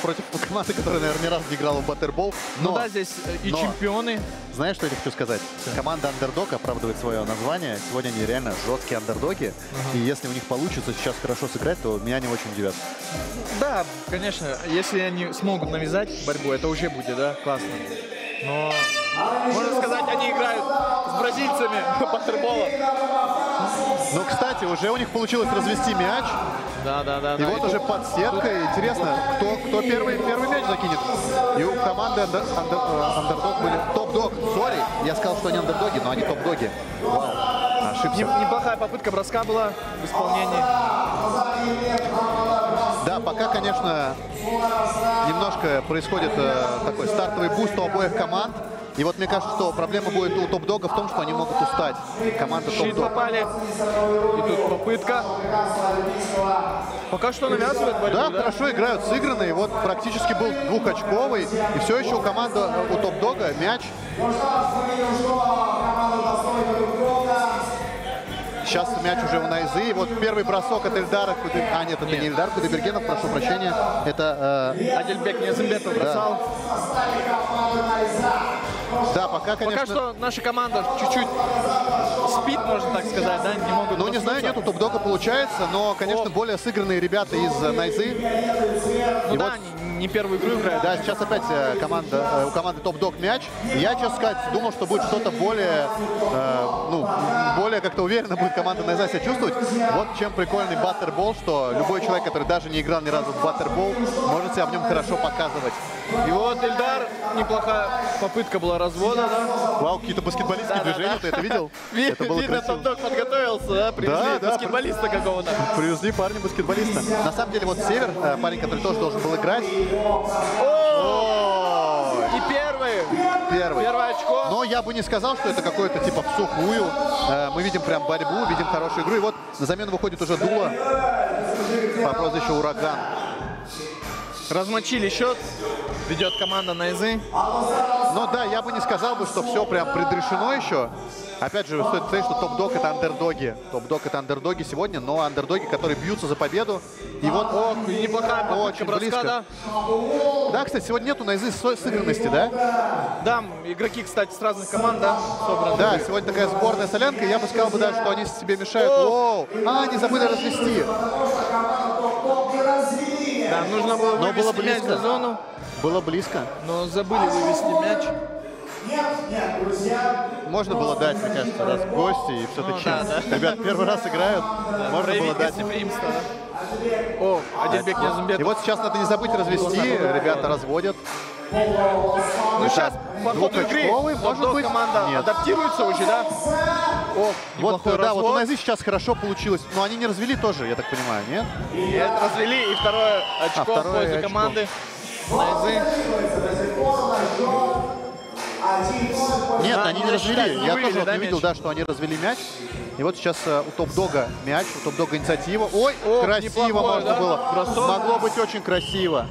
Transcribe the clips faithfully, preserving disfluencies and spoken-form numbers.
против команды, которая, наверное, ни разу не играла в баттербол. Ну да, здесь и но, чемпионы. Знаешь, что я хочу сказать? Да. Команда Underdog оправдывает свое название. Сегодня они реально жесткие андердоги. Uh-huh. И если у них получится сейчас хорошо сыграть, то меня не очень удивят. Да, конечно. Если они смогут навязать борьбу, это уже будет, да, классно. Но, можно сказать, они играют с бразильцами баттербола. Ну, кстати, уже у них получилось развести мяч. Да, да, да. И да, вот и уже тут... подсетка. Интересно, кто, кто первый, первый мяч закинет. И у команды Underdog были... Топ-дог, сори. Я сказал, что они андердоги, но они топ-доги. Вау, ошибся. Неплохая попытка броска была в исполнении. Да, пока, конечно, немножко происходит э, такой стартовый буст у обоих команд. И вот мне кажется, что проблема будет у топ-дога в том, что они могут устать. Команда топ-дог. Попали. И тут попытка. Пока что навязывает борьбу. Да, да, хорошо играют, сыграны. И вот практически был двухочковый. И все еще у команды, у топ-дога мяч. Сейчас мяч уже у Найзы. И вот первый бросок от Эльдара. Куды... А, нет, это нет. не Эльдар Кудайбергенов, прошу прощения. Это... Э... Адельбек Ниязымбетов бросал. Да. Да, пока, конечно... Пока что наша команда чуть-чуть спит, можно так сказать, да? Не могут... Ну, не знаю, нет, у топ-дога получается, но, конечно, О. более сыгранные ребята из Найзы. Ну и да, вот... они не первую игру играют. Да, сейчас опять команда, у команды топ-дог мяч. Я, честно сказать, думал, что будет что-то более, э, ну, более как-то уверенно будет команда Найза себя чувствовать. Вот чем прикольный баттербол, что любой человек, который даже не играл ни разу в баттербол, может себя в нем хорошо показывать. И вот Эльдар, неплохая попытка была развода, да? Вау, какие-то баскетболистские да, движения, да, да. Ты это видел? Это было видно, топ-дог подготовился, да? Привезли да, да, баскетболиста при... какого-то. Привезли парня баскетболиста. На самом деле, вот Север, парень, который тоже должен был играть. О! И первый. Первый. Первое очко. Но я бы не сказал, что это какое-то типа в сухую. Мы видим прям борьбу, видим хорошую игру. И вот на замену выходит уже Дула по прозвищу Ураган. Размочили счет. Ведет команда Найзы. Ну да, я бы не сказал бы, что все прям предрешено еще. Опять же, стоит сказать, что топ-дог это андердоги. Топ-дог это андердоги сегодня, но андердоги, которые бьются за победу. И вот, ох, неплохая попытка броска, близко. Да? Да, кстати, сегодня нету Найзы сыгранности, да? Да, игроки, кстати, с разных команд, да, собраны. Да, сегодня такая сборная солянка. Я бы сказал бы даже, что они себе мешают. Оу! А, они забыли развести. Да, нужно было вывести но было близко. мяч в зону. Было близко. Но забыли вывести мяч. Можно было дать, мне кажется, раз гости и все-таки. Ну, да, да. Ребят, первый раз играют. Да, можно было дать. О, Адельбек Ниязымбетов. И вот сейчас надо не забыть развести. Ребята разводят. Ну сейчас по ходу игры может быть, команда нет. адаптируется уже, да? О, вот, да, развод. Вот у Найзы сейчас хорошо получилось. Но они не развели тоже, я так понимаю, нет? Нет, развели. И второе очко а, второе в пользу очко. команды Найзы. Нет, а, они не развели. Не я вывели, тоже да, не видел, да, что они развели мяч. И вот сейчас uh, у топ-дога мяч, у топ-дога инициатива. Ой, О, красиво можно да? было. Бросок. Могло быть очень красиво.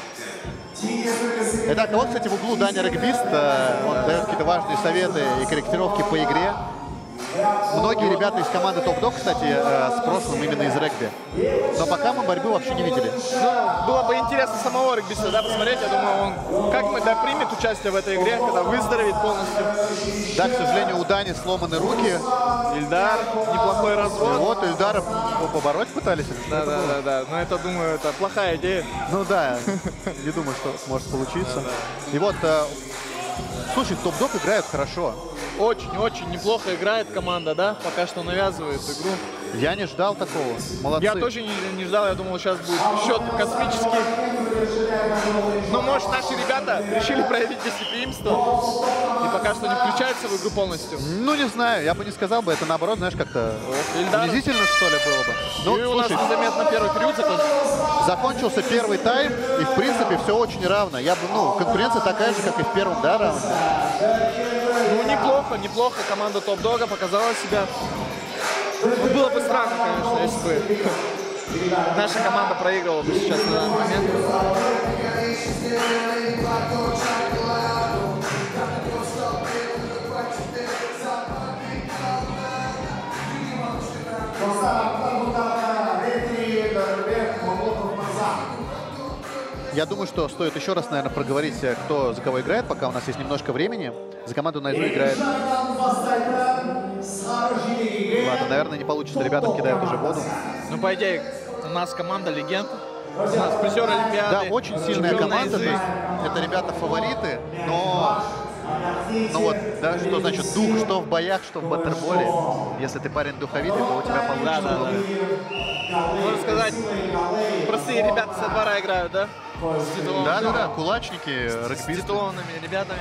Итак, вот, кстати, в углу Даня Регбист. Он дает какие-то важные советы и корректировки по игре. Многие ребята из команды топ-дог, кстати, с прошлым именно из регби. Но пока мы борьбы вообще не видели. Ну, было бы интересно самого регбиста, да, посмотреть. Я думаю, он как мы да, примет участие в этой игре, когда выздоровеет полностью. Да, к сожалению, у Дани сломаны руки. Ильдар, неплохой развод. Вот, Ильдара побороть пытались. Да, да, да, да. Но это, думаю, это плохая идея. Ну да, не думаю, что может получиться. И вот, слушай, топ-дог играет хорошо. Очень-очень неплохо играет команда, да? Пока что навязывает игру. Я не ждал такого. Молодцы. Я тоже не, не ждал. Я думал, сейчас будет счет космический. Но, может, наши ребята решили проявить гостеприимство и пока что не включаются в игру полностью. Ну, не знаю. Я бы не сказал бы. Это, наоборот, знаешь, как-то унизительно, что ли, было бы. Ну, и у нас незаметно первый период закончился. Закончился первый тайм. И, в принципе, все очень равно. Я бы, ну, конкуренция такая же, как и в первом, да, раунде? Ну, неплохо, неплохо. Команда топ-дога показала себя. Ну, было бы странно, конечно, если бы наша команда проигрывала бы сейчас на данный момент. Я Я думаю, что стоит еще раз, наверное, проговорить, кто за кого играет, пока у нас есть немножко времени. За команду Найзу играет... Ладно, наверное, не получится. Ребята кидают уже воду. Ну, по идее, у нас команда легенд. У нас призер Олимпиады. Да, очень сильная команда. То есть это ребята-фавориты, но... Ну вот, да, что значит дух, что в боях, что в баттерболе. Если ты парень духовитый, то у тебя получится. Да, да, да. Можно сказать, простые ребята со двора играют, да? С да, да, да, кулачники, регбисты. С титулованными ребятами.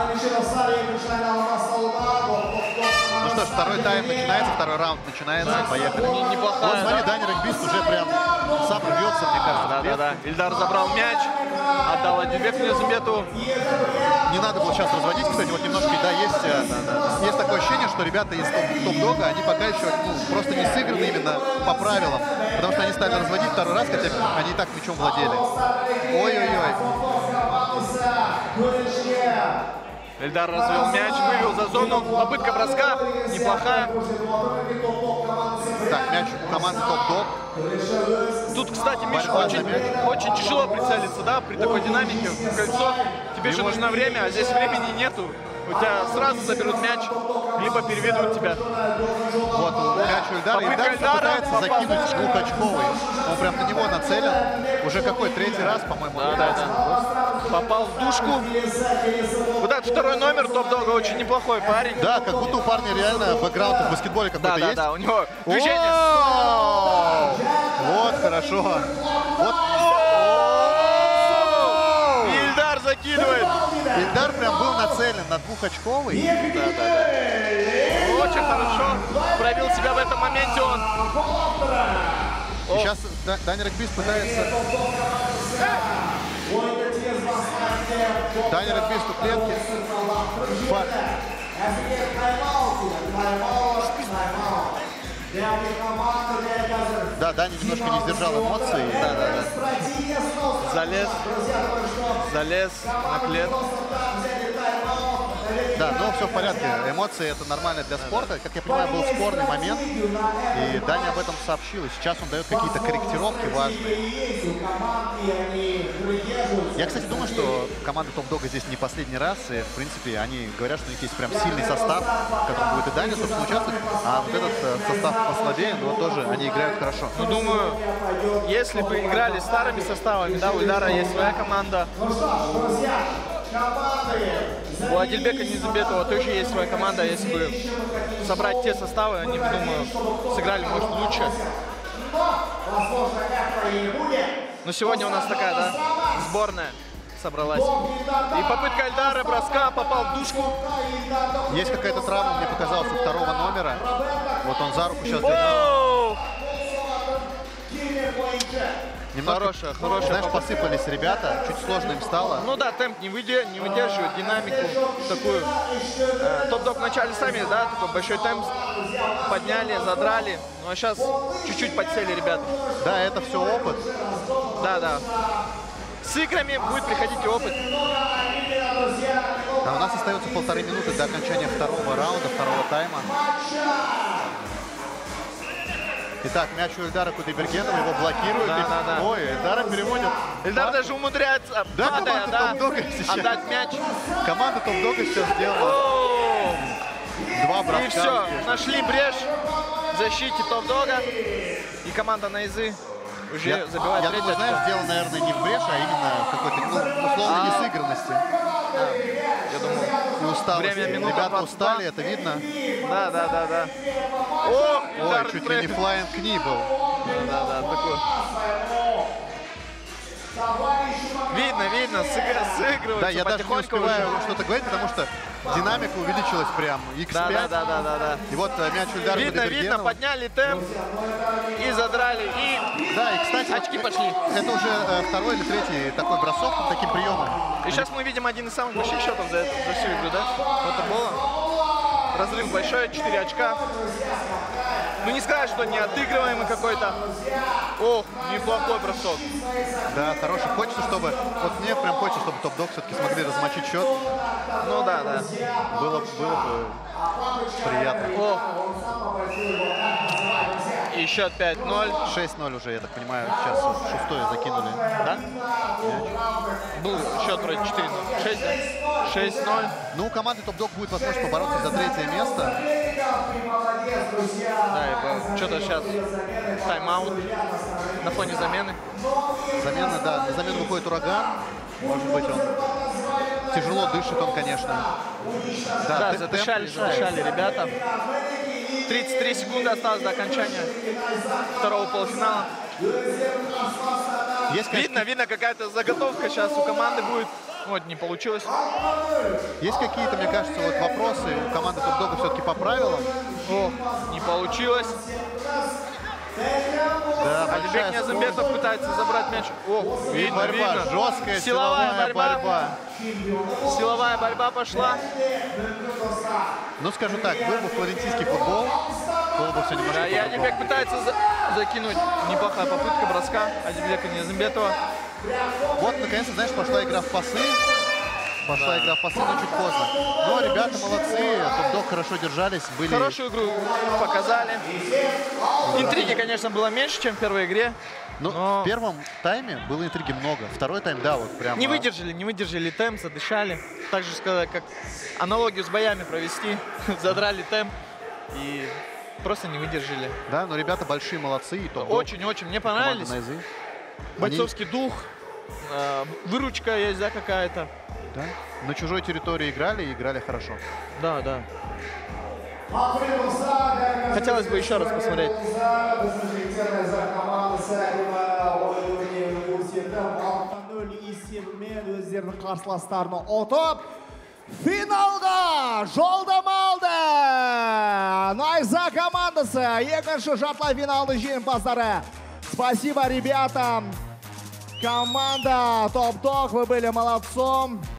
Ну что ж, второй тайм начинается, второй раунд начинается. Да, поехали. Неплохая, вот смотри, да? Даня регбист уже прям сам рвется, мне кажется. Да, да, да. Ильдар забрал мяч, отдал Адильбеку Низамбетову. Не надо было сейчас разводить, кстати, вот немножко, да, есть, да, да, да. Есть такое ощущение, что ребята из топ-дога, они пока еще ну, просто не сыграны именно по правилам, потому что они стали разводить второй раз, хотя они и так мячом владели. Ой-ой-ой. Ильдар развел мяч, вывел за зону, попытка броска, неплохая. Так, мяч у команды топ-дог. Тут, кстати, Миша, очень, очень тяжело прицелиться, да, при такой динамике в кольцо. Тебе же нужно время, а здесь времени нету. У тебя сразу заберут мяч, либо переведут тебя. Вот, мяч у Ильдара. Ильдар пытается закинуть двухочковый. Он прям на него нацелен. Уже какой, третий раз, по-моему, да, да, да. Попал в душку. Вот этот второй номер топ-дога очень неплохой парень. Да, как будто у парня реально бэкграунд в баскетболе какой-то да, есть. Да, да, у него движение. Вот, хорошо. Вот. Ильдар закидывает. Ильдар прям был нацелен на двухочковый. Да, да, да. Очень хорошо проявил себя в этом моменте он. И сейчас Даня регбист пытается... Даня регбист у клетки. Фак. Да, Даня немножко не сдержал эмоций. Да, да, да. Залез. Залез на клетку. Да, но все в порядке. Эмоции — это нормально для спорта. Как я понимаю, был спорный момент, и Даня об этом сообщил. И сейчас он дает какие-то корректировки важные. Я, кстати, думаю, что команда топ-дога здесь не последний раз. И, в принципе, они говорят, что у них есть прям сильный состав, в котором будет и Даня, собственно, участвовать. А вот этот состав послабее, но тоже они играют хорошо. Ну, думаю, если бы играли старыми составами, да, у Ильдара есть своя команда. У Адильбека Низамбетова тоже есть своя команда. Если бы собрать те составы, они, думаю, сыграли, может, лучше. Но сегодня у нас такая, да, сборная собралась. И попытка Ильдара, броска, попал в душку. Есть какая-то травма, мне показалось, у второго номера. Вот он за руку сейчас держал. Немножко, хорошая, хорошая. Знаешь, посыпались ребята, чуть сложно им стало. Ну да, темп не, выдер... не выдерживает, динамику такую. Э, топ-дог вначале сами, да, такой большой темп подняли, задрали. Ну а сейчас чуть-чуть подсели ребята. Да, это все опыт. Да, да. С играми будет приходить и опыт. А у нас остается полторы минуты до окончания второго раунда, второго тайма. Итак, мяч у Ильдара Кудайбергенова, его блокируют. Да, и... да, да. Ой, Ильдара переводят. Ильдар даже умудряется, да, падая, да, сейчас... отдать мяч. Команда топ-дога сейчас сделала О! два броска. И все, нашли брешь в защите топ-дога. И команда Найзы уже я, забивает я третий. думаю, знаешь, сделано, наверное, не в брешь, а именно какой-то, ну, условно, а... несыгранности. А, я думал, и усталости. время минута Ребята двадцать два. устали, это видно. Да, да, да, да. О, ой, чуть ли не флайинг кни был. Да, да, да, такой. Видно, видно, сыгрывается. Да, я даже не успеваю что-то говорить, потому что динамика увеличилась прям. икс пять. Да, да, да, да, да. И вот мяч Ильдара Видно, видно, подняли темп и задрали, и, да, и кстати, очки пошли. Это уже э, второй или третий такой бросок, таким приемом. И сейчас мы видим один из самых больших счетов за, за всю игру, да? Это было. Разрыв большой, четыре очка. Ну не сказать, что не отыгрываемый какой-то. Ох, неплохой бросок. Да, хороший. Хочется, чтобы... Вот мне прям хочется, чтобы топ-дог все-таки смогли размочить счет. Ну да, да. Было, было бы приятно. О. И счет пять ноль. шесть ноль уже, я так понимаю, сейчас шестое закинули. Да? Был счет вроде четыре ноль. шесть, да? шесть ноль. Ну, у команды Топ-Дог будет возможность побороться за третье место. Да, что-то сейчас тайм-аут на фоне замены. Замена, да, на замену выходит Ураган. Может быть, он тяжело дышит, он, конечно. Да, Да, задышали, темп задышали ребята. тридцать три секунды осталось до окончания второго полуфинала. Есть, конечно, Видно, видно, какая-то заготовка сейчас у команды будет. Вот, не получилось. есть какие-то, мне кажется, вот вопросы у команды Топ-Дога все-таки по правилам. О, не получилось. Да, Алибек большая Ниязымбетов пытается забрать мяч. О, видно, борьба, видно. жесткая Силовая силовая борьба. борьба. Силовая борьба пошла. Ну, скажу так, был бы флорентийский футбол, было бы все немножко Да, и по-другому. Алибек пытается за закинуть. Неплохая попытка броска Алибека Ниязымбетова. Вот, наконец-то, знаешь, пошла игра в пасы. Пошла Да. игра в пасы, но чуть поздно. Но ребята молодцы, Топ-Дог хорошо держались. Были... Хорошую игру показали. Интриги, конечно, было меньше, чем в первой игре. Ну, но в первом тайме было интриги много. Второй тайм, да, вот прям... Не выдержали, не выдержали темп, задышали. Так же сказать, как аналогию с боями провести. Задрали темп и просто не выдержали. Да, но ребята большие молодцы. И Топ-Дог, Очень-очень. Мне понравились. команда Найзы. Бойцовский дух, э, выручка есть, да, какая-то. Да? На чужой территории играли и играли хорошо. Да, да. Хотелось бы еще раз посмотреть. Өздерінің қарсыластарына ұтып, финалға жолдама алды. Найза командасы екінші жартылай финалдың жеңімпаздары. Спасибо, ребятам. Команда Топ-Дог, вы были молодцом.